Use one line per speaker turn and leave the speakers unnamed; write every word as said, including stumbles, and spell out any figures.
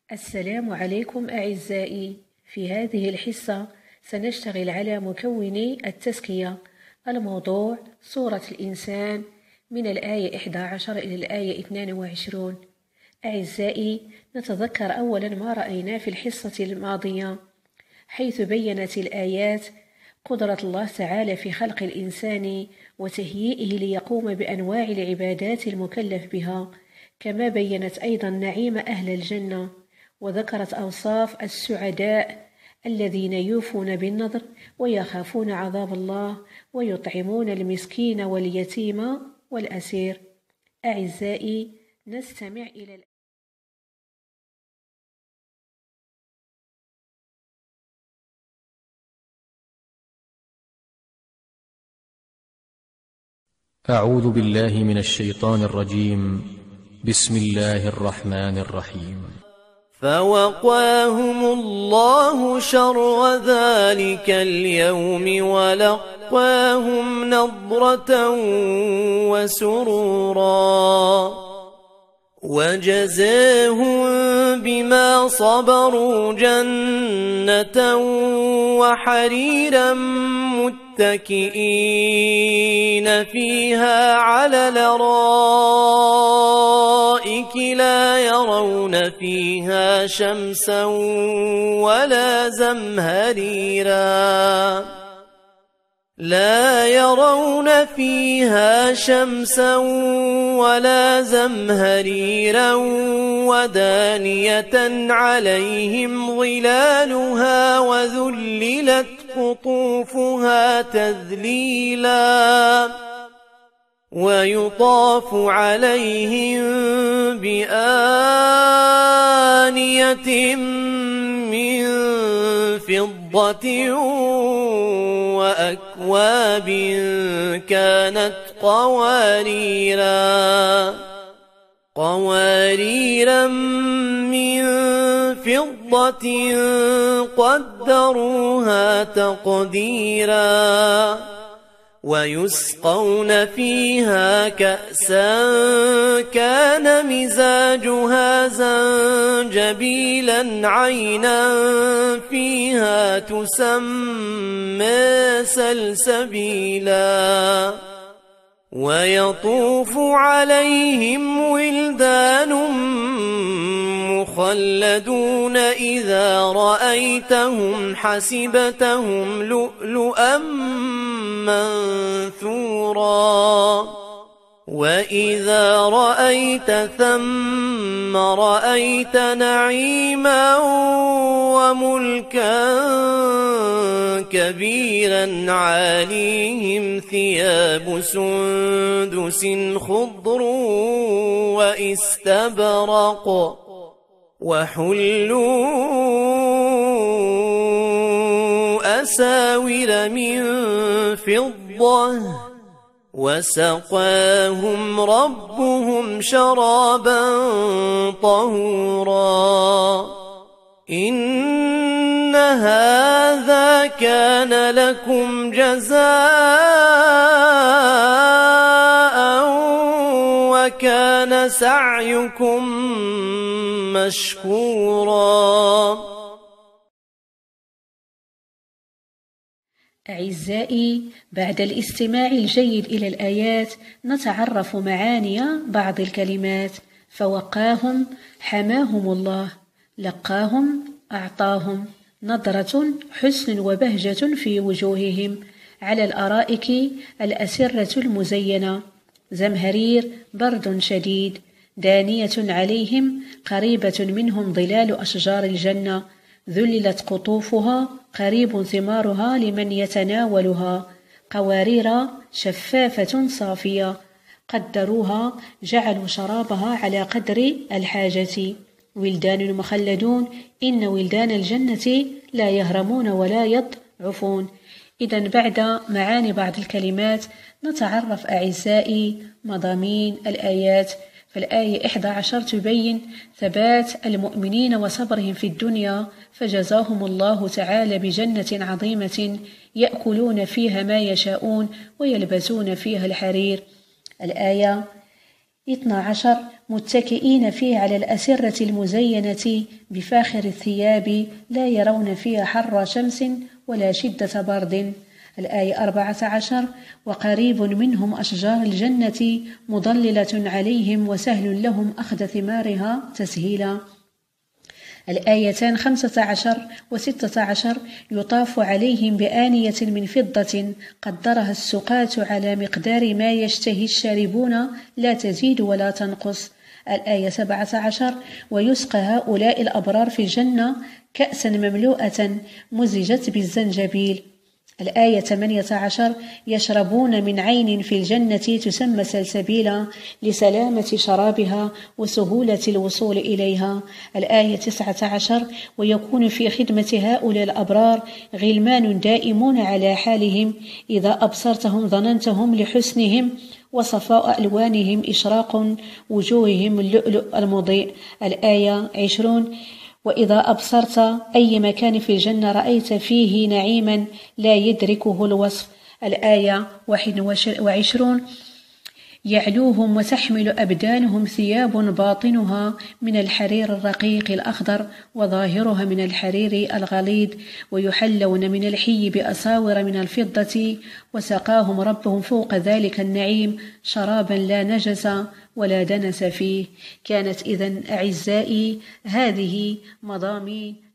السلام عليكم أعزائي. في هذه الحصة سنشتغل على مكوني التزكية. الموضوع سورة الإنسان من الآية إحدى عشر إلى الآية اثنين وعشرين. أعزائي، نتذكر أولا ما رأينا في الحصة الماضية، حيث بيّنت الآيات قدرة الله تعالى في خلق الإنسان وتهيئه ليقوم بأنواع العبادات المكلف بها، كما بيّنت أيضا نعيم أهل الجنة، وذكرت أوصاف السعداء الذين يوفون بالنذر ويخافون عذاب الله ويطعمون المسكين واليتيم والأسير. أعزائي، نستمع إلى الآية.
أعوذ بالله من الشيطان الرجيم. بسم الله الرحمن الرحيم.
فوقاهم الله شر ذلك اليوم ولقاهم نضرة وسرورا وجزاهم بما صبروا جنة وحريرا متكئين فيها على الأرائك لا يرون فيها شمسا ولا زمهريرا لا يرون فيها شمسا ولا زمهريرا ودانية عليهم ظلالها وذللت قطوفها تذليلا ويطاف عليهم بآنية من فضة وأكواب كانت قواريرا قواريرا من فضة قدروها تقديرا ويسقون فيها كأسا كان مزاجها زنجبيلا عينا فيها تسمى سلسبيلا ويطوف عليهم ولدان مخلدون إذا رأيتهم حسبتهم لؤلؤا منثورا وإذا رأيت ثم رأيت نعيما وملكا كبيرا عاليهم ثياب سندس خضر واستبرق وحلوا أساور من فضة وسقاهم ربهم شرابا طهورا إن هذا كان لكم جزاء وكان سعيكم مشكورا.
أعزائي، بعد الاستماع الجيد إلى الآيات نتعرف معاني بعض الكلمات. فوقاهم حماهم الله، لقاهم أعطاهم، نظرة حسن وبهجة في وجوههم، على الأرائك الأسرة المزينة، زمهرير برد شديد، دانية عليهم قريبة منهم ظلال أشجار الجنة، ذللت قطوفها قريب ثمارها لمن يتناولها، قوارير شفافة صافية، قدروها جعلوا شرابها على قدر الحاجة، ولدان مخلدون إن ولدان الجنة لا يهرمون ولا يضعفون. إذن بعد معاني بعض الكلمات نتعرف أعزائي مضامين الآيات. فالآية إحدى عشر تبين ثبات المؤمنين وصبرهم في الدنيا، فجزاهم الله تعالى بجنة عظيمة يأكلون فيها ما يشاءون ويلبسون فيها الحرير. الآية اثنا عشر متكئين فيه على الأسرة المزينة بفاخر الثياب لا يرون فيها حر شمس ولا شدة برد. الآية أربعة عشر وقريب منهم أشجار الجنة مضللة عليهم وسهل لهم أخذ ثمارها تسهيلا. الآيتان خمسة عشر وستة عشر يطاف عليهم بآنية من فضة قدرها السقاة على مقدار ما يشتهي الشاربون لا تزيد ولا تنقص. الآية سبعة عشر ويسقى هؤلاء الأبرار في الجنة كأسا مملوءة مزجت بالزنجبيل. الآية ثمانية عشر يشربون من عين في الجنة تسمى سلسبيلا لسلامة شرابها وسهولة الوصول إليها. الآية تسعة عشر ويكون في خدمة هؤلاء الأبرار غلمان دائمون على حالهم إذا أبصرتهم ظننتهم لحسنهم وصفاء ألوانهم إشراق وجوههم اللؤلؤ المضيء. الآية عشرون وإذا أبصرت أي مكان في الجنة رأيت فيه نعيما لا يدركه الوصف. الآية واحد وعشرون يعلوهم وتحمل أبدانهم ثياب باطنها من الحرير الرقيق الأخضر وظاهرها من الحرير الغليظ ويحلون من الحي بأساور من الفضة وسقاهم ربهم فوق ذلك النعيم شرابا لا نجس ولا دنس فيه. كانت إذن أعزائي هذه مضامين